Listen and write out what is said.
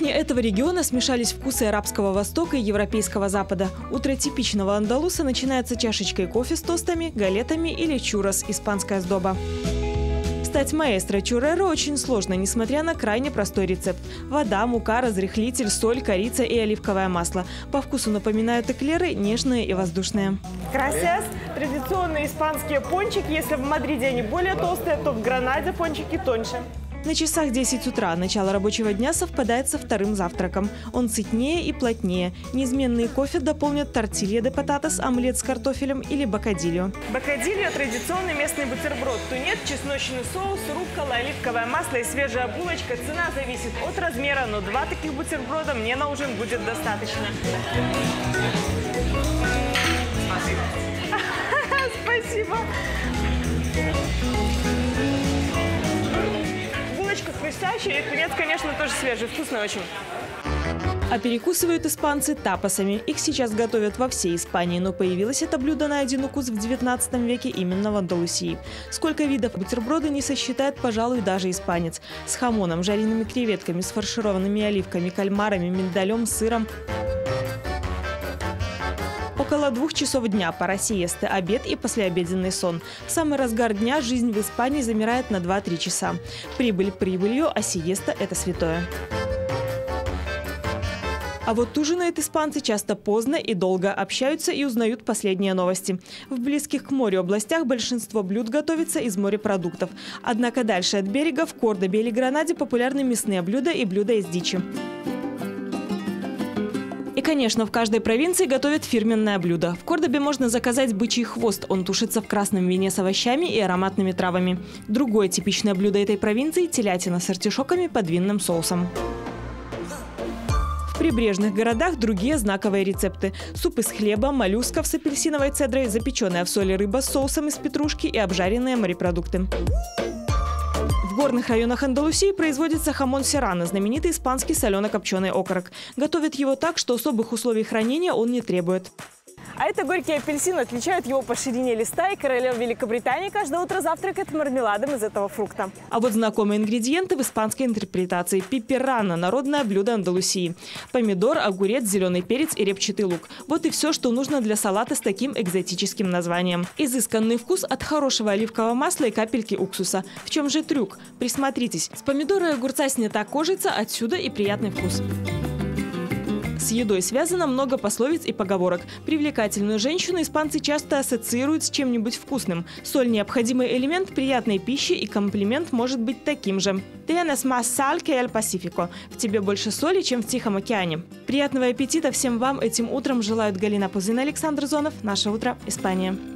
кухне этого региона смешались вкусы арабского Востока и европейского Запада. Утро типичного андалуса начинается чашечкой кофе с тостами, галетами или чуррос – испанская сдоба. Стать маэстро чурреро очень сложно, несмотря на крайне простой рецепт. Вода, мука, разрыхлитель, соль, корица и оливковое масло. По вкусу напоминают эклеры, нежные и воздушные. Gracias. Традиционные испанские пончики. Если в Мадриде они более толстые, то в Гранаде пончики тоньше. На часах 10 утра начало рабочего дня совпадает со вторым завтраком. Он сытнее и плотнее. Неизменный кофе дополнят тортилья де пататас, омлет с картофелем или бокадильо. Бокадильо – традиционный местный бутерброд. Тунец, чесночный соус, руккола, оливковое масло и свежая булочка. Цена зависит от размера, но 2 таких бутерброда мне на ужин будет достаточно. Спасибо. Хрустящий, и тунец, конечно, тоже свежий, вкусный очень. А перекусывают испанцы тапасами. Их сейчас готовят во всей Испании, но появилось это блюдо на один укус в 19 веке именно в Андалусии. Сколько видов бутерброда не сосчитает, пожалуй, даже испанец. С хамоном, жареными креветками, с фаршированными оливками, кальмарами, миндалем, сыром. Около 2 часов дня, пора сиесты, обед и послеобеденный сон. В самый разгар дня жизнь в Испании замирает на 2-3 часа. Прибыль прибылью, а сиеста – это святое. А вот ужинают испанцы часто поздно и долго, общаются и узнают последние новости. В близких к морю областях большинство блюд готовится из морепродуктов. Однако дальше от берега, в Кордобе или Гранаде, популярны мясные блюда и блюда из дичи. И, конечно, в каждой провинции готовят фирменное блюдо. В Кордобе можно заказать бычий хвост. Он тушится в красном вине с овощами и ароматными травами. Другое типичное блюдо этой провинции – телятина с артишоками под винным соусом. В прибрежных городах другие знаковые рецепты. Суп из хлеба, моллюсков с апельсиновой цедрой, запеченная в соли рыба с соусом из петрушки и обжаренные морепродукты. В горных районах Андалусии производится хамон серрано, знаменитый испанский солено-копченый окорок. Готовят его так, что особых условий хранения он не требует. А это горький апельсин, отличают его по ширине листа, и королева Великобритании каждое утро завтракает мармеладом из этого фрукта. А вот знакомые ингредиенты в испанской интерпретации. Пиперрано – народное блюдо Андалусии. Помидор, огурец, зеленый перец и репчатый лук. Вот и все, что нужно для салата с таким экзотическим названием. Изысканный вкус от хорошего оливкового масла и капельки уксуса. В чем же трюк? Присмотритесь. С помидора и огурца снята кожица, отсюда и приятный вкус. С едой связано много пословиц и поговорок. Привлекательную женщину испанцы часто ассоциируют с чем-нибудь вкусным. Соль – необходимый элемент приятной пищи, и комплимент может быть таким же. «Tienes más sal que el Pacífico» – в тебе больше соли, чем в Тихом океане. Приятного аппетита всем вам этим утром желают Галина Пузына, Александр Зонов. Наше утро, Испания.